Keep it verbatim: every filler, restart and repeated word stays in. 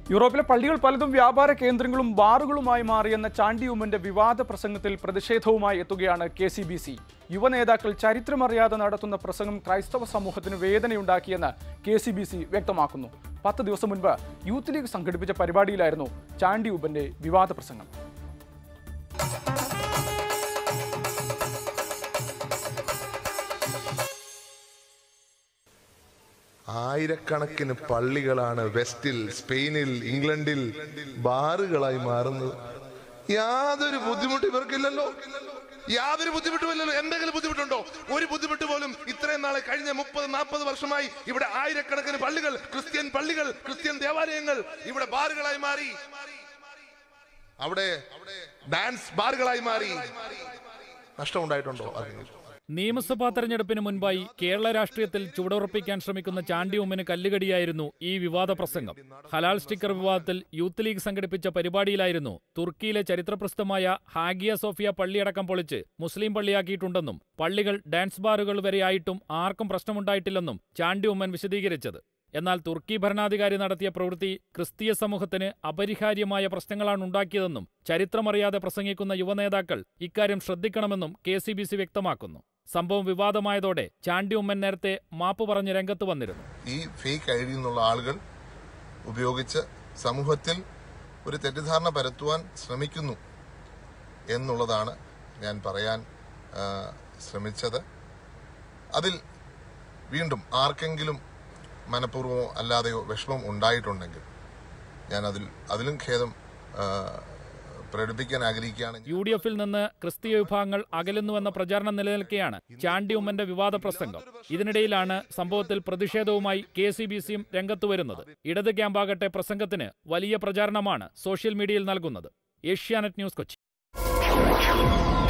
യൂറോപ്പിലെ പള്ളികൾ പലതും വ്യാപാര കേന്ദ്രങ്ങളും ബാറുകളുമായി മാറിയെന്ന ചാണ്ടി ഉമ്മന്റെ വിവാദ പ്രസംഗത്തിൽ പ്രതിഷേധവുമായി എത്തുകയാണ് കെ സി ബി സി. യുവനേതാക്കൾ ചരിത്രമറിയാതെ നടത്തുന്ന പ്രസംഗം ക്രൈസ്തവ സമൂഹത്തിന് വേദനയുണ്ടാക്കിയെന്ന് കെ സി ബി സി വ്യക്തമാക്കുന്നു. പത്ത് ദിവസം മുൻപ് യൂത്ത് ലീഗ് സംഘടിപ്പിച്ച പരിപാടിയിലായിരുന്നു ചാണ്ടി ഉമ്മന്റെ വിവാദ പ്രസംഗം. ആയിരക്കണക്കിന് പള്ളികളാണ് വെസ്റ്റിൽ, സ്പെയിനിൽ, ഇംഗ്ലണ്ടിൽ ബാറുകളായി മാറുന്നത്. യാതൊരു ബുദ്ധിമുട്ട് ഇവർക്കില്ലല്ലോ, യാതൊരു ബുദ്ധിമുട്ടുമില്ലല്ലോ. എന്തെങ്കിലും ബുദ്ധിമുട്ടുണ്ടോ? ഒരു ബുദ്ധിമുട്ട് പോലും ഇത്രയും നാളെ കഴിഞ്ഞ മുപ്പത് നാൽപ്പത് വർഷമായി ഇവിടെ ആയിരക്കണക്കിന് പള്ളികൾ, ക്രിസ്ത്യൻ പള്ളികൾ, ക്രിസ്ത്യൻ ദേവാലയങ്ങൾ ഇവിടെ ബാറുകളായി മാറി, അവിടെ ഡാൻസ് ബാറുകളായി മാറി. നഷ്ടമുണ്ടായിട്ടുണ്ടോ? നിയമസഭാ തെരഞ്ഞെടുപ്പിന് മുൻപായി കേരള രാഷ്ട്രീയത്തിൽ ചുവടുറപ്പിക്കാൻ ശ്രമിക്കുന്ന ചാണ്ടി ഉമ്മന് കല്ലുകടിയായിരുന്നു ഈ വിവാദ പ്രസംഗം. ഹലാൽ സ്റ്റിക്കർ വിവാദത്തിൽ യൂത്ത് ലീഗ് സംഘടിപ്പിച്ച പരിപാടിയിലായിരുന്നു തുർക്കിയിലെ ചരിത്രപ്രസിദ്ധമായ ഹാഗിയ സോഫിയ പള്ളിയടക്കം പൊളിച്ച് മുസ്ലിം പള്ളിയാക്കിയിട്ടുണ്ടെന്നും പള്ളികൾ ഡാൻസ് ബാറുകൾ വരെയായിട്ടും ആർക്കും പ്രശ്നമുണ്ടായിട്ടില്ലെന്നും ചാണ്ടി ഉമ്മൻ വിശദീകരിച്ചത്. എന്നാൽ തുർക്കി ഭരണാധികാരി നടത്തിയ പ്രവൃത്തി ക്രിസ്തീയ സമൂഹത്തിന് അപരിഹാര്യമായ പ്രശ്നങ്ങളാണ് ഉണ്ടാക്കിയതെന്നും ചരിത്രമറിയാതെ പ്രസംഗിക്കുന്ന യുവനേതാക്കൾ ഇക്കാര്യം ശ്രദ്ധിക്കണമെന്നും കെ സി ബി സി വ്യക്തമാക്കുന്നു. സംഭവം വിവാദമായതോടെ ചാണ്ടി ഉമ്മൻ നേരത്തെ മാപ്പ് പറഞ്ഞ് രംഗത്ത് വന്നിരുന്നു. ഈ ഫേക്ക് ഐ ഡി എന്നുള്ള ആളുകൾ ഉപയോഗിച്ച് സമൂഹത്തിൽ ഒരു തെറ്റിദ്ധാരണ പരത്തുവാൻ ശ്രമിക്കുന്നു എന്നുള്ളതാണ് ഞാൻ പറയാൻ ശ്രമിച്ചത്. അതിൽ വീണ്ടും ആർക്കെങ്കിലും മനഃപൂർവ്വമോ അല്ലാതെയോ വിഷമം ഉണ്ടായിട്ടുണ്ടെങ്കിൽ ഞാൻ അതിൽ അതിലും ഖേദം പ്രകടിപ്പിക്കാൻ ആഗ്രഹിക്കുകയാണ്. യു ഡി എഫിൽ നിന്ന് ക്രിസ്തീയ വിഭാഗങ്ങൾ അകലുന്നുവെന്ന പ്രചാരണം നിലനിൽക്കെയാണ് ചാണ്ടി ഉമ്മന്റെ വിവാദ പ്രസംഗം. ഇതിനിടയിലാണ് സംഭവത്തിൽ പ്രതിഷേധവുമായി കെ സി ബി സിയും രംഗത്തു വരുന്നത്. ഇടത് ക്യാമ്പാകട്ടെ പ്രസംഗത്തിന് വലിയ പ്രചാരണമാണ് സോഷ്യൽ മീഡിയയിൽ നൽകുന്നത്. ഏഷ്യാനെറ്റ് ന്യൂസ്, കൊച്ചി.